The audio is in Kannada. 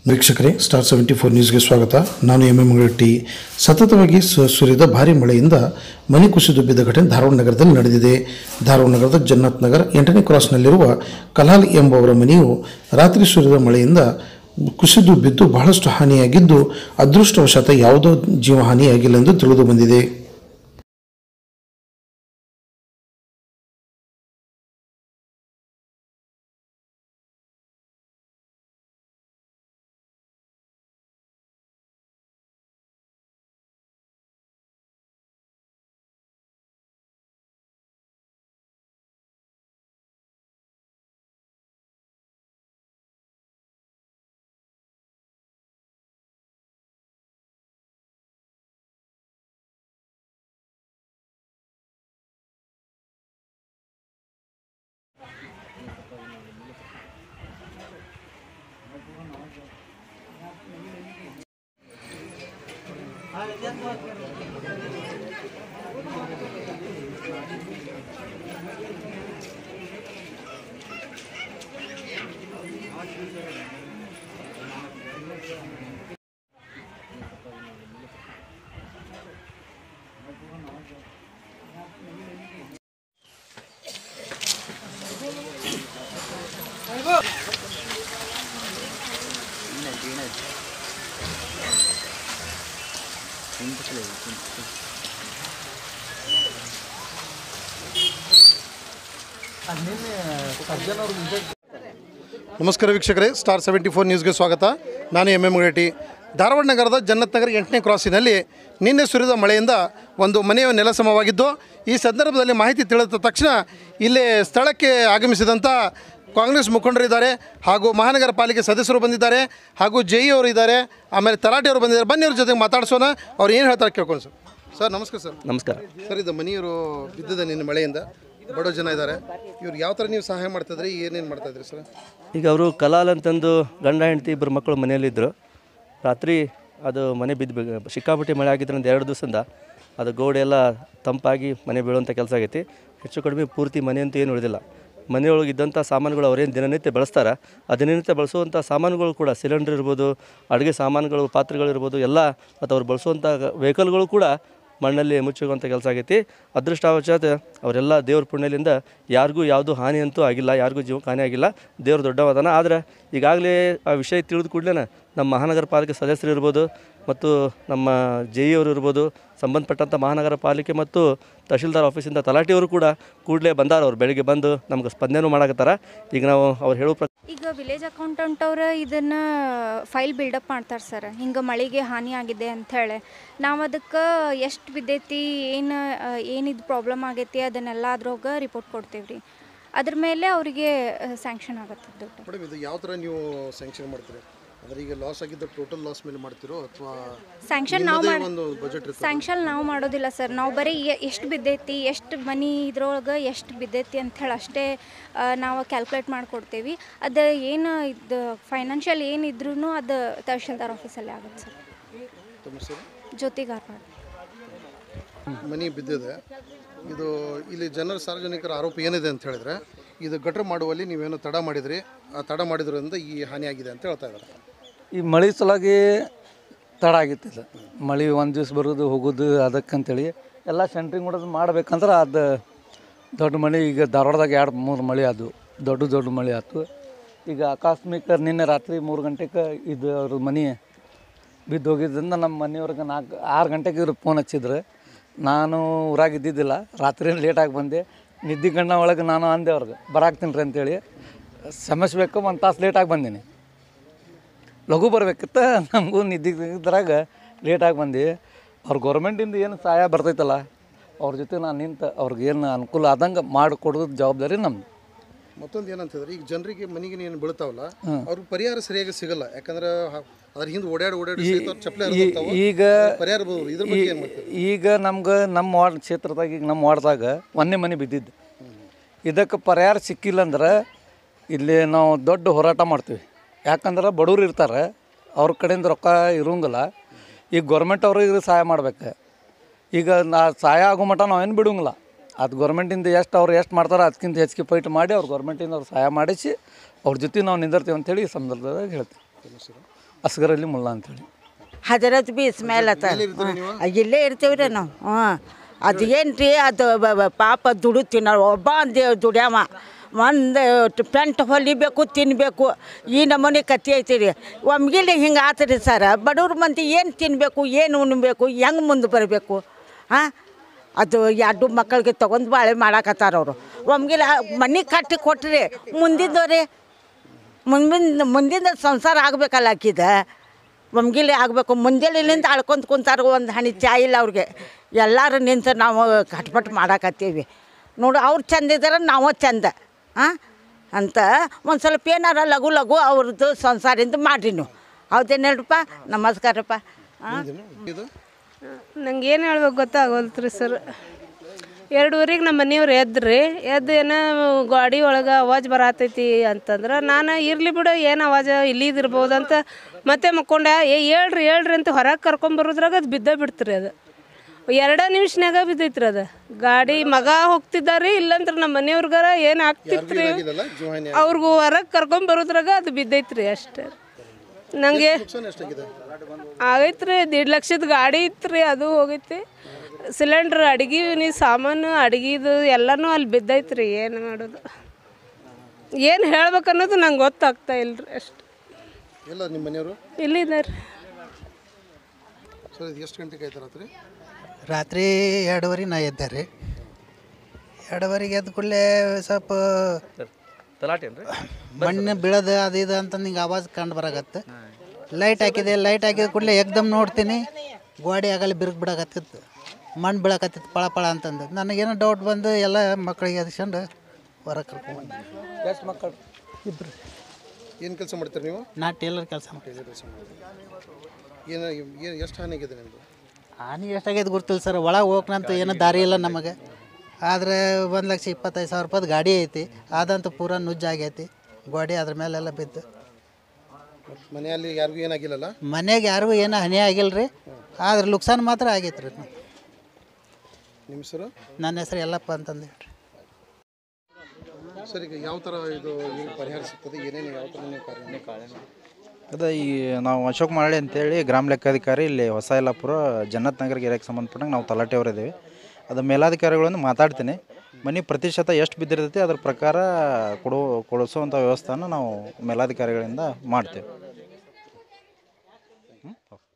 ವೀಕ್ಷಕರೇ ಸ್ಟಾರ್ 74 ನ್ಯೂಸ್ಗೆ ಸ್ವಾಗತ. ನಾನು ಎಂ ಟಿ. ಸತತವಾಗಿ ಸುರಿದ ಭಾರಿ ಮಳೆಯಿಂದ ಮನೆ ಕುಸಿದು ಬಿದ್ದ ಘಟನೆ ಧಾರವಾಡ ನಗರದಲ್ಲಿ ನಡೆದಿದೆ. ಧಾರವಾಡ ನಗರದ ಜನ್ನತ್ ನಗರ 8ನೇ ಕ್ರಾಸ್ನಲ್ಲಿರುವ ಕಲಾಲ್ ಎಂಬುವರ ಮನೆಯು ರಾತ್ರಿ ಸುರಿದ ಮಳೆಯಿಂದ ಕುಸಿದು ಬಿದ್ದು ಬಹಳಷ್ಟು ಹಾನಿಯಾಗಿದ್ದು, ಅದೃಷ್ಟವಶಾತ್ ಯಾವುದೋ ಜೀವಹಾನಿಯಾಗಿಲ್ಲ ಎಂದು ತಿಳಿದು ಬಂದಿದೆ. ನಮಸ್ಕಾರ ವೀಕ್ಷಕರೇ, ಸ್ಟಾರ್ 74 ನ್ಯೂಸ್ಗೆ ಸ್ವಾಗತ. ನಾನು ಎಂ ಟಿ. ಧಾರವಾಡ ನಗರದ ಜನ್ನತ್ ನಗರ 8ನೇ ಕ್ರಾಸಿನಲ್ಲಿ ನಿನ್ನೆ ಸುರಿದ ಮಳೆಯಿಂದ ಒಂದು ಮನೆಯ ನೆಲಸಮವಾಗಿದ್ದು, ಈ ಸಂದರ್ಭದಲ್ಲಿ ಮಾಹಿತಿ ತಿಳಿದ ತಕ್ಷಣ ಇಲ್ಲಿ ಸ್ಥಳಕ್ಕೆ ಆಗಮಿಸಿದಂಥ ಕಾಂಗ್ರೆಸ್ ಮುಖಂಡರಿದ್ದಾರೆ, ಹಾಗೂ ಮಹಾನಗರ ಪಾಲಿಕೆ ಸದಸ್ಯರು ಬಂದಿದ್ದಾರೆ, ಹಾಗೂ ಜೆ ಇ ಅವರು ಇದ್ದಾರೆ, ಆಮೇಲೆ ತಲಾಟಿಯವರು ಬಂದಿದ್ದಾರೆ. ಬನ್ನಿ ಅವ್ರ ಜೊತೆಗೆ ಮಾತಾಡ್ಸೋಣ, ಅವ್ರು ಏನು ಹೇಳ್ತಾರೆ ಕೇಳ್ಕೊಂಡು. ಸರ್ ನಮಸ್ಕಾರ. ಸರ್ ನಮಸ್ಕಾರ. ಸರ್, ಇದು ಮನೆಯವರು ಬಿದ್ದಿದೆ ನಿನ್ನೆ ಮಳೆಯಿಂದ, ಬಡೋ ಜನ ಇದ್ದಾರೆ. ಇವ್ರು ಯಾವ ಥರ ನೀವು ಸಹಾಯ ಮಾಡ್ತಾಯಿದ್ರಿ, ಏನೇನು ಮಾಡ್ತಾಯಿದ್ರಿ ಸರ್? ಈಗ ಅವರು ಕಲಾಲ್ ಅಂತಂದು ಗಂಡ ಹೆಂಡತಿ ಇಬ್ಬರು ಮಕ್ಕಳು ಮನೆಯಲ್ಲಿದ್ದರು. ರಾತ್ರಿ ಅದು ಮನೆ ಬಿದ್ದು ಸಿಕ್ಕಾಪಟ್ಟೆ ಮಳೆ ಆಗಿದ್ದರಿಂದ 2 ದಿವಸದಿಂದ ಅದು ಗೋಡೆ ಎಲ್ಲ ತಂಪಾಗಿ ಮನೆ ಬೀಳುವಂಥ ಕೆಲಸ ಆಗೈತಿ. ಹೆಚ್ಚು ಕಡಿಮೆ ಪೂರ್ತಿ ಮನೆ ಅಂತೂ ಏನು ಉಳಿದಿಲ್ಲ. ಮನೆಯೊಳಗಿದ್ದಂಥ ಸಾಮಾನುಗಳು ಅವರೇನು ದಿನನಿತ್ಯ ಬಳಸ್ತಾರೆ, ಆ ದಿನನಿತ್ಯ ಬಳಸುವಂಥ ಸಾಮಾನುಗಳು ಕೂಡ ಸಿಲಿಂಡರ್ ಇರ್ಬೋದು, ಅಡುಗೆ ಸಾಮಾನುಗಳು, ಪಾತ್ರೆಗಳಿರ್ಬೋದು, ಎಲ್ಲ ಮತ್ತು ಅವ್ರು ಬಳಸುವಂಥ ವೆಹಿಕಲ್ಗಳು ಕೂಡ ಮಣ್ಣಲ್ಲಿ ಮುಚ್ಚುವಂಥ ಕೆಲಸ ಆಗೈತಿ. ಅದೃಷ್ಟವಶಾತ್ ಅವರೆಲ್ಲ ದೇವ್ರ ಪುಣ್ಯದಿಂದ ಯಾರಿಗೂ ಯಾವುದೂ ಹಾನಿ ಅಂತೂ ಆಗಿಲ್ಲ, ಯಾರಿಗೂ ಜೀವಕ್ಕೆ ಹಾನಿ ಆಗಿಲ್ಲ. ದೇವ್ರು ದೊಡ್ಡವದಾನ. ಆದರೆ ಈಗಾಗಲೇ ಆ ವಿಷಯ ತಿಳಿದ ಕೂಡಲೇ ನಮ್ಮ ಮಹಾನಗರ ಪಾಲಿಕೆ ಸದಸ್ಯರು ಇರ್ಬೋದು, ಮತ್ತು ನಮ್ಮ ಜೆ ಇ ಅವರು ಇರ್ಬೋದು, ಸಂಬಂಧಪಟ್ಟಂಥ ಮಹಾನಗರ ಪಾಲಿಕೆ ಮತ್ತು ತಹಶೀಲ್ದಾರ್ ಆಫೀಸಿಂದ ತಲಾಟಿಯವರು ಕೂಡ ಕೂಡಲೇ ಬಂದಾರ. ಅವ್ರು ಬೆಳಗ್ಗೆ ಬಂದು ನಮ್ಗೆ ಸ್ಪಂದನೆ ಮಾಡಕತ್ತಾರ. ಈಗ ನಾವು ಅವ್ರು ಹೇಳೋ ಈಗ ವಿಲೇಜ್ ಅಕೌಂಟೆಂಟ್ ಅವರು ಇದನ್ನು ಫೈಲ್ ಬಿಲ್ಡಪ್ ಮಾಡ್ತಾರೆ ಸರ್. ಹಿಂಗೆ ಮಳೆಗೆ ಹಾನಿ ಆಗಿದೆ ಅಂಥೇಳಿ ನಾವು ಅದಕ್ಕೆ ಎಷ್ಟು ಬಿದ್ದೈತಿ, ಏನಿದು ಪ್ರಾಬ್ಲಮ್ ಆಗೈತಿ ಅದನ್ನೆಲ್ಲ ಅದ್ರೊಳಗೆ ರಿಪೋರ್ಟ್ ಕೊಡ್ತೀವಿ ರೀ. ಅದ್ರ ಮೇಲೆ ಅವರಿಗೆ ಸ್ಯಾಂಕ್ಷನ್ ಆಗುತ್ತೆ ದುಡ್ಡು. ಮೇಡಮ್, ಇದು ಯಾವ ಥರ ನೀವು ಸ್ಯಾಂಕ್ಷನ್ ಮಾಡ್ತೀರಿ? ಅಂದರೆ ಈಗ ಲಾಸ್ ಆಗಿದ್ದ ಟೋಟಲ್ ಲಾಸ್ ಮೇಲೆ ಮಾಡ್ತಿರೋ ಅಥವಾ ಸ್ಯಾಂಕ್ಷನ್ ನಾವು ಮಾಡೋದಿಲ್ಲ ಸರ್. ನಾವು ಬರೀ ಎಷ್ಟು ಬಿದ್ದೈತಿ, ಎಷ್ಟು ಮನಿ ಇದ್ರೊಳಗೆ ಎಷ್ಟು ಬಿದ್ದೈತಿ ಅಂಥೇಳಿ ಅಷ್ಟೇ ನಾವು ಕ್ಯಾಲ್ಕುಲೇಟ್ ಮಾಡಿಕೊಡ್ತೀವಿ. ಅದು ಏನು ಇದು ಫೈನಾನ್ಷಿಯಲ್ ಏನಿದ್ರೂ ಅದು ತಹಶೀಲ್ದಾರ್ ಆಫೀಸಲ್ಲೇ ಆಗುತ್ತೆ ಸರ್. ಜ್ಯೋತಿ ಗಾರ್ಪಾಡ್. ಮನೆ ಬಿದ್ದಿದೆ. ಇದು ಇಲ್ಲಿ ಸಾರ್ವಜನಿಕರ ಆರೋಪ ಏನಿದೆ ಅಂತ ಹೇಳಿದ್ರೆ, ಇದು ಗಟ್ರ ಮಾಡುವಲ್ಲಿ ನೀವೇನೋ ತಡ ಮಾಡಿದ್ರಿ, ಆ ತಡ ಮಾಡಿದ್ರಿಂದ ಈ ಹಾನಿ ಆಗಿದೆ ಅಂತ ಹೇಳ್ತಾ ಇದ್ದಾರೆ. ಈ ಮಳೆ ಸಲುವಾಗಿ ತಡ ಆಗಿತ್ತಿಲ್ಲ. ಮಳೆ ಒಂದು ದಿವ್ಸ ಬರೋದು ಹೋಗೋದು, ಅದಕ್ಕಂತೇಳಿ ಎಲ್ಲ ಸೆಂಟ್ರಿಂಗ್ ಮಾಡೋದು ಮಾಡ್ಬೇಕಂದ್ರೆ ಅದು ದೊಡ್ಡ ಮಳೆ. ಈಗ ಧಾರವಾಡದಾಗ 2-3 ಮಳೆ ಅದು ದೊಡ್ಡ ಮಳೆ ಆಯ್ತು. ಈಗ ಆಕಸ್ಮಿಕ ನಿನ್ನೆ ರಾತ್ರಿ 3 ಗಂಟೆಗೆ ಇದು ಅವ್ರ ಮನೆ ಬಿದ್ದು ಹೋಗಿದ್ದರಿಂದ ನಮ್ಮ ಮನೆಯವ್ರಿಗೆ 6 ಗಂಟೆಗೆ ಇವ್ರು ಫೋನ್ ಹಚ್ಚಿದ್ರು. ನಾನು ಊರಾಗ ಇದ್ದಿದ್ದಿಲ್ಲ, ರಾತ್ರಿ ಲೇಟಾಗಿ ಬಂದೆ. ನಿದ್ದೆ ಗಣ್ಣ ಒಳಗೆ ನಾನು ಅಂದೆ ಅವ್ರಿಗೆ ಬರಾಕ್ತೀನಿ ರೀ ಅಂತೇಳಿ. ಸಮಸ್ಬೇಕು 1 ತಾಸು ಲೇಟಾಗಿ ಬಂದೀನಿ. ಲಘು ಬರಬೇಕಿತ್ತು, ನಮಗೂ ನಿದ್ದಿದ್ರಾಗ ಲೇಟಾಗಿ ಬಂದು ಅವ್ರ ಗೌರ್ಮೆಂಟಿಂದ ಏನು ಸಹಾಯ ಬರ್ತೈತಲ್ಲ ಅವ್ರ ಜೊತೆ ನಾನು ನಿಂತು ಅವ್ರಿಗೆ ಏನು ಅನುಕೂಲ ಆದಂಗೆ ಮಾಡಿಕೊಡೋದು ಜವಾಬ್ದಾರಿ ನಮ್ಮದು. ಮತ್ತೊಂದು ಏನಂತಂದ್ರೆ, ಈಗ ಜನರಿಗೆ ಮನೆಗೆ ಏನು ಬೀಳ್ತಾವಲ್ಲ, ಅವ್ರಿಗೆ ಪರಿಹಾರ ಸರಿಯಾಗಿ ಸಿಗಲ್ಲ. ಯಾಕಂದ್ರೆ ಅದ್ರ ಹಿಂದೆ ಓಡಾಡಿ ಈಗ ನಮ್ಗೆ ನಮ್ಮ ವಾರ್ಡ್ ಕ್ಷೇತ್ರದಾಗ, ಈಗ ನಮ್ಮ ವಾರ್ಡ್ದಾಗ ಒಂದೇ ಮನೆ ಬಿದ್ದಿದ್ದು. ಇದಕ್ಕೆ ಪರಿಹಾರ ಸಿಕ್ಕಿಲ್ಲ ಅಂದ್ರೆ ಇಲ್ಲಿ ನಾವು ದೊಡ್ಡ ಹೋರಾಟ ಮಾಡ್ತೀವಿ. ಯಾಕಂದ್ರೆ ಬಡವ್ರು ಇರ್ತಾರೆ, ಅವ್ರ ಕಡೆಯಿಂದ ರೊಕ್ಕ ಇರೋಂಗಿಲ್ಲ. ಈಗ ಗೌರ್ಮೆಂಟ್ ಅವ್ರಿಗೆ ಸಹಾಯ ಮಾಡ್ಬೇಕು. ಈಗ ಸಹಾಯ ಆಗೋ ಮಟ್ಟ ನಾವೇನು ಬಿಡೋಂಗಿಲ್ಲ. ಅದು ಗೌರ್ಮೆಂಟಿಂದ ಅವ್ರು ಎಷ್ಟು ಮಾಡ್ತಾರೆ ಅದಕ್ಕಿಂತ ಹೆಚ್ಚಿಗೆ ಫೈಟ್ ಮಾಡಿ ಅವ್ರು ಗೌರ್ಮೆಂಟಿಂದ ಅವ್ರು ಸಹಾಯ ಮಾಡಿಸಿ ಅವ್ರ ಜೊತೆ ನಾವು ನಿಂದಿರ್ತೀವಿ ಅಂಥೇಳಿ ಈ ಸಂದರ್ಭದಾಗ ಹೇಳ್ತೀವಿ. ಅಸ್ಗರಲ್ಲಿ ಮುಲ್ಲ ಅಂತೇಳಿ. ಹಜರತ್ ಬಿ ಇಸ್ಮೇಲ್ ಅತ್ತ ಇಲ್ಲೇ ಇರ್ತೀವಿ ರೀ ನಾವು. ಅದು ಏನು ರೀ ಅದು ಪಾಪ ದುಡುತ್ತೀವಿ ನಾವು. ಒಬ್ಬ ದುಡ್ಯಾವ ಒಂದು ಪೆಂಟ್ ಹೊಲಿಬೇಕು ತಿನ್ನಬೇಕು ಈ ನಮೂನಿ ಕತ್ತಿ ಐತಿ ರೀ. ಒಮ್ಗಿಲಿ ಹಿಂಗೆ ಆತ್ರಿ ಸರ್. ಬಡವ್ರ ಮಂದಿ ಏನು ತಿನ್ನಬೇಕು ಏನು ಉಣ್ಬೇಕು ಹೆಂಗೆ ಮುಂದೆ ಬರಬೇಕು? ಅದು ಎರಡು ಮಕ್ಕಳಿಗೆ ತೊಗೊಂಡು ಬಾಳೆ ಮಾಡಾಕತ್ತಾರ ಅವರು. ಒಮ್ಗಿಲ ಮನೆ ಕಟ್ಟಿ ಕೊಟ್ರಿ ಮುಂದಿದ್ದವ್ರಿ ಮುಂದಿನ ಸಂಸಾರ ಆಗಬೇಕಲ್ಲ ಆಕಿದ. ಒಮ್ಗಿಲಿ ಆಗಬೇಕು. ಮುಂಜಾನೆಲಿಂದ ಅಳ್ಕೊಂತ ಕುಂತಾರ. ಒಂದು ಹನಿ ಚಾಯ್ ಇಲ್ಲ ಅವ್ರಿಗೆ. ಎಲ್ಲರೂ ನಿಂತು ನಾವು ಕಟ್ಪಟ್ ಮಾಡಾಕತ್ತೀವಿ ನೋಡು. ಅವ್ರು ಚಂದ ಇದ್ದಾರೆ ನಾವು ಚಂದ ಅಂತ ಒಂದು ಸ್ವಲ್ಪ ಏನಾರ ಲಘು ಲಘು ಅವ್ರದ್ದು ಸಂಸಾರಿಂದ ಮಾಡಿರಿ ನೀವು. ಹೌದೇನು ಹೇಳ್ರಪ್ಪ? ನಮಸ್ಕಾರಪ್ಪ. ನಂಗೆ ಏನು ಹೇಳ್ಬೇಕು ಗೊತ್ತಾಗೋಲ್ತ್ರಿ ಸರ್. 2:30ಗೆ ನಮ್ಮ ಮನೆಯವ್ರು ಎದ್ರಿ. ಎದ್ದು ಏನೋ ಗಾಡಿ ಒಳಗೆ ಅವಾಜ್ ಬರತೈತಿ ಅಂತಂದ್ರೆ ನಾನು ಇರಲಿ ಬಿಡು ಏನು ಅವಾಜ ಇಲ್ಲಿದ್ದಿರ್ಬೋದು ಅಂತ ಮತ್ತೆ ಮಕ್ಕೊಂಡೆ. ಹೇಳ್ರಿ ಅಂತ ಹೊರಗೆ ಕರ್ಕೊಂಬರೋದ್ರಾಗ ಅದು ಬಿದ್ದ ಬಿಡ್ತೀರಿ. ಅದು 2 ನಿಮಿಷನಾಗ ಬಿದ್ದೈತ್ರಿ. ಅದು ಗಾಡಿ ಮಗ ಹೋಗ್ತಿದ್ದಾರಿ. ಇಲ್ಲಂದ್ರೆ ನಮ್ಮ ಮನೆಯವ್ರಿಗಾರ ಏನು ಆಗ್ತಿತ್ರಿ ಅವ್ರಿಗೂ ಹೊರಗೆ ಕರ್ಕೊಂಬರೋದ್ರಾಗ ಅದು ಬಿದ್ದೈತ್ರಿ ಅಷ್ಟೇ. ನನಗೆ ಆಗೈತ್ರಿ. 1.5 ಲಕ್ಷದ ಗಾಡಿ ಇತ್ತು ರೀ, ಅದು ಹೋಗೈತಿ. ಸಿಲಿಂಡ್ರ್ ಅಡುಗೆ ಸಾಮಾನು ಅಡುಗೆದು ಎಲ್ಲನೂ ಅಲ್ಲಿ ಬಿದ್ದೈತ್ರಿ. ಏನು ಮಾಡೋದು ಏನು ಹೇಳ್ಬೇಕು ಅನ್ನೋದು ನಂಗೆ ಗೊತ್ತಾಗ್ತಾ ಇಲ್ರಿ ಅಷ್ಟು. ಎಲ್ಲ ನಿಮ್ಮ ಮನೆಯವರು ಇಲ್ಲಿದ್ದಾರೆ ಸರ್. ಎಷ್ಟು ಗಂಟೆಗೆ ಆಯ್ತು ರಾತ್ರಿ? ರಾತ್ರಿ 2:30 ನಾ ಎದ್ದೆ ರೀ. 2:30ಗೆ ಎದ್ದ ಕೂಡಲೇ ಸ್ವಲ್ಪ ಮಣ್ಣು ಬೀಳೋದು ಅದು ಇದು ಅಂತಂದು ಹಿಂಗೆ ಆವಾಜ್ ಕಂಡು ಬರಾಕತ್ತೆ. ಲೈಟ್ ಹಾಕಿದೆ. ಲೈಟ್ ಹಾಕಿದ ಕೂಡಲೇ ಏಕ್ದಮ್ ನೋಡ್ತೀನಿ ಗೋಡೆ ಆಗಲ್ಲಿ ಬಿರುಕು ಬಿಡಾಕತ್ತಿತ್ತು. ಮಣ್ಣು ಬೀಳಕತ್ತಿತ್ತು ಪಳ ಪಳ ಅಂತಂದು. ನನಗೇನೋ ಡೌಟ್ ಬಂದು ಎಲ್ಲ ಮಕ್ಕಳಿಗೆ ಎದ್ಕೊಂಡು ಹೊರಗೆ ಕರ್ಕೊಂಡು. ಎಷ್ಟು ಮಕ್ಕಳು? 2. ಏನು ಕೆಲಸ ಮಾಡ್ತೀರಿ ನೀವು? ನಾ ಟೇಲರ್ ಕೆಲಸ ಮಾಡ್ತೀನಿ. ಏನು ಎಷ್ಟು ಹಾನಿ ಆಗಿದೆ ನಿಮ್ಮದು? ಹಾನಿ ಎಷ್ಟಾಗೈತೆ ಗೊತ್ತಿಲ್ಲ ಸರ್. ಒಳಗೆ ಹೋಗ್ನಂತೂ ಏನೋ ದಾರಿ ಇಲ್ಲ ನಮಗೆ. ಆದರೆ 1,25,000 ರೂಪಾಯ್ದು ಗಾಡಿ ಐತಿ. ಅದಂತೂ ಪೂರ ನುಜ್ಜಾಗೈತಿ ಗೋಡೆ. ಅದ್ರ ಮೇಲೆಲ್ಲ ಬಿದ್ದು. ಮನೆಯಲ್ಲಿ ಯಾರಿಗೂ ಏನಾಗಿಲ್ಲಲ್ಲ? ಮನೆಗೆ ಯಾರಿಗೂ ಏನೋ ಹಾನಿ ಆಗಿಲ್ಲ ರೀ. ಆದ್ರೆ ಲುಕ್ಸಾನ್ ಮಾತ್ರ ಆಗೈತೆ ರೀ. ನಿಮ್ಮ ಹೆಸರು? ನನ್ನ ಹೆಸರು ಯಲ್ಲಪ್ಪ ಅಂತಂದು ಹೇಳ್ರಿ. ಸರ್, ಈಗ ಯಾವ ಥರ ಇದು ಪರಿಹಾರ ಸಿಗ್ತದೆ? ಏನೇನು ಯಾವ ಥರ ನೀವು ಕಾರ್ಯ? ಅದೇ ಈ ನಾವು ಅಶೋಕ್ ಮರಳಿ ಅಂತೇಳಿ ಗ್ರಾಮ ಲೆಕ್ಕಾಧಿಕಾರಿ ಇಲ್ಲಿ ಹೊಸ ಯಲ್ಲಾಪುರ ಜನ್ನತ್ ನಗರ ಏರಿಯಾಕ್ಕೆ ಸಂಬಂಧಪಟ್ಟಂಗೆ ನಾವು ತಲಾಟೆಯವರಿದ್ದೀವಿ. ಅದು ಮೇಲಾಧಿಕಾರಿಗಳನ್ನು ಮಾತಾಡ್ತೀನಿ. ಮನೆ ಪ್ರತಿಶತ ಎಷ್ಟು ಬಿದ್ದಿರ್ತೈತಿ ಅದ್ರ ಪ್ರಕಾರ ಕೊಡಿಸುವಂಥ ವ್ಯವಸ್ಥೆನ ನಾವು ಮೇಲಾಧಿಕಾರಿಗಳಿಂದ ಮಾಡ್ತೇವೆ.